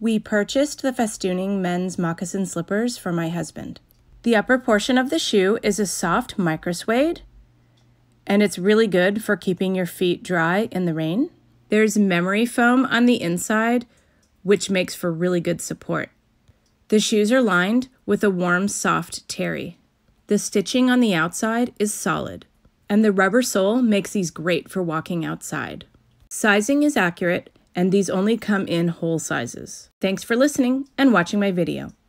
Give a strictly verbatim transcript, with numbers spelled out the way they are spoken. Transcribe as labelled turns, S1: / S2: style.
S1: We purchased the Festooning men's moccasin slippers for my husband. The upper portion of the shoe is a soft micro suede, and it's really good for keeping your feet dry in the rain. There's memory foam on the inside, which makes for really good support. The shoes are lined with a warm, soft terry. The stitching on the outside is solid, and the rubber sole makes these great for walking outside. Sizing is accurate, and these only come in whole sizes. Thanks for listening and watching my video.